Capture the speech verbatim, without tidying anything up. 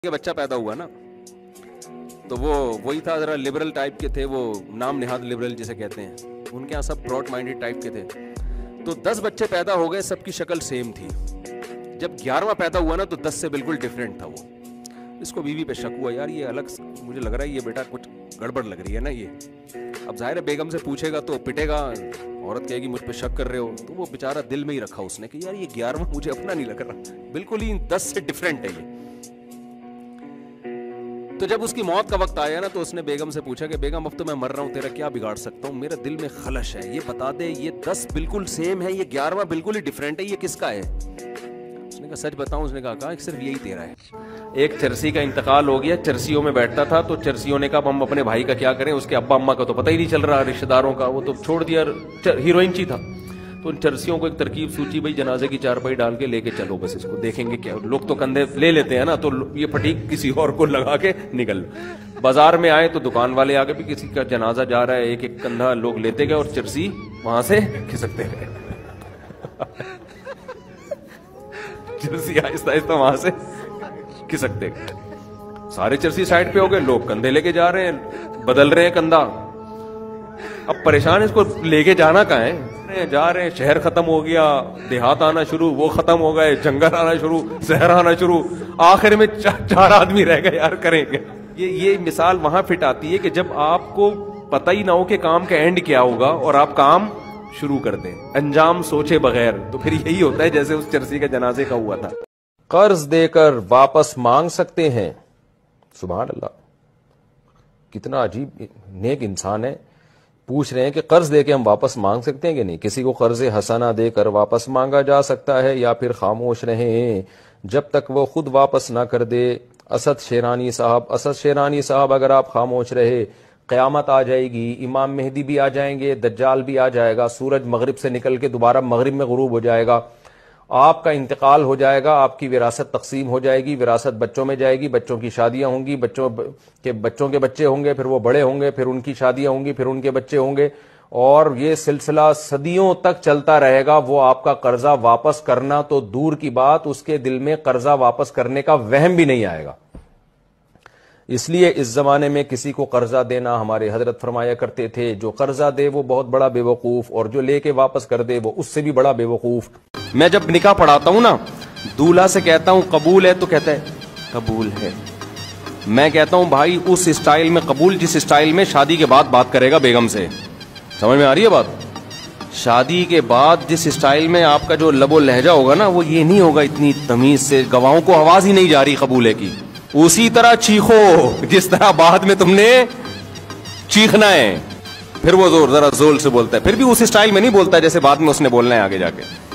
के बच्चा पैदा हुआ ना, तो वो वही था, जरा लिबरल टाइप के थे, वो नाम निहाद लिबरल जिसे कहते हैं, उनके यहाँ सब ब्रॉड माइंडेड टाइप के थे। तो दस बच्चे पैदा हो गए, सबकी शक्ल सेम थी। जब ग्यारहवां पैदा हुआ ना, तो दस से बिल्कुल डिफरेंट था वो। इसको बीवी पे शक हुआ, यार ये अलग, मुझे लग रहा है ये बेटा कुछ गड़बड़ लग रही है ना ये। अब जाहिर है बेगम से पूछेगा तो पिटेगा, औरत कहेगी मुझ पे शक कर रहे हो, तो वो बेचारा दिल में ही रखा उसने कि यार ये ग्यारहवां मुझे अपना नहीं लग रहा, बिल्कुल ही दस से डिफरेंट है ये। तो जब उसकी मौत का वक्त आया ना, तो उसने बेगम से पूछा कि बेगम अब तो मैं मर रहा हूँ, तेरा क्या बिगाड़ सकता हूँ, मेरा दिल में खलश है, ये बता दे, ये दस बिल्कुल सेम है, ये ग्यारहवां बिल्कुल ही डिफरेंट है, ये किसका है? उसने कहा सच बताऊं? उसने कहा कहा सिर्फ यही तेरा है। एक चरसी का इंतकाल हो गया, चरसियों में बैठता था, तो चरसियों ने कहा हम अपने भाई का क्या करें, उसके अब्बा अम्मा का तो पता ही नहीं चल रहा, रिश्तेदारों का, वो तो छोड़ दिया, हीरोइन ची था। तो उन चरसियों को एक तरकीब सूची, भाई जनाजे की चारपाई डाल के लेके चलो, बस इसको देखेंगे क्या, लोग तो कंधे ले लेते हैं ना, तो ये फटीक किसी और को लगा के निकल। बाजार में आए तो दुकान वाले आगे भी किसी का जनाजा जा रहा है, एक एक कंधा लोग लेते गए और चरसी वहां से खिसकते गए। चरसी आहिस्ता आहिस्ता वहां से खिसकते गए, सारे चरसी साइड पे हो गए, लोग कंधे लेके जा रहे हैं, बदल रहे हैं कंधा। अब परेशान, इसको लेके जाना कहाँ है, जा रहे हैं, शहर खत्म हो गया, देहात आना शुरू, वो खत्म हो गए, जंगल आना शुरू, शहर आना शुरू, आखिर में चा, चार आदमी रह गए, यार करेंगे। ये ये मिसाल वहां फिट आती है कि जब आपको पता ही ना हो कि काम का एंड क्या होगा और आप काम शुरू कर दें अंजाम सोचे बगैर, तो फिर यही होता है जैसे उस चरसी के जनाजे का हुआ था। कर्ज देकर वापस मांग सकते हैं, सुभान अल्लाह, कितना अजीब नेक इंसान है। पूछ रहे हैं कि कर्ज देके हम वापस मांग सकते हैं कि नहीं, किसी को कर्ज हसना देकर वापस मांगा जा सकता है या फिर खामोश रहें जब तक वो खुद वापस ना कर दे। असद शेरानी साहब, असद शेरानी साहब अगर आप खामोश रहे, क़यामत आ जाएगी, इमाम मेहदी भी आ जाएंगे, दज्जाल भी आ जाएगा, सूरज मगरिब से निकल के दोबारा मगरिब में गुरूब हो जाएगा, आपका इंतकाल हो जाएगा, आपकी विरासत तकसीम हो जाएगी, विरासत बच्चों में जाएगी, बच्चों की शादियां होंगी, बच्चों के बच्चों के बच्चे होंगे, फिर वो बड़े होंगे, फिर उनकी शादियां होंगी, फिर उनके बच्चे होंगे, और ये सिलसिला सदियों तक चलता रहेगा। वो आपका कर्जा वापस करना तो दूर की बात, उसके दिल में कर्जा वापस करने का वहम भी नहीं आएगा। इसलिए इस जमाने में किसी को कर्जा देना, हमारे हजरत फरमाया करते थे, जो कर्जा दे वो बहुत बड़ा बेवकूफ, और जो लेके वापस कर दे वो उससे भी बड़ा बेवकूफ। मैं जब निकाह पढ़ाता हूं ना, दूल्हा से कहता हूं कबूल है, तो कहता है कबूल है। मैं कहता हूं भाई उस स्टाइल में कबूल जिस स्टाइल में शादी के बाद बात करेगा बेगम से, समझ में आ रही है बात? शादी के बाद जिस स्टाइल में आपका जो लबो लहजा होगा ना, वो ये नहीं होगा इतनी तमीज से, गवाहों को आवाज ही नहीं जा रही कबूले की, उसी तरह चीखो जिस तरह बाद में तुमने चीखना है। फिर वो जोर जरा जोर से बोलता है, फिर भी उस स्टाइल में नहीं बोलता जैसे बाद में उसने बोलना है आगे जाके।